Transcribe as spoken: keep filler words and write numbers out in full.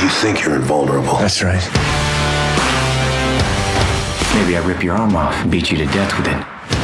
You think you're invulnerable. That's right. Maybe I rip your arm off and beat you to death with it.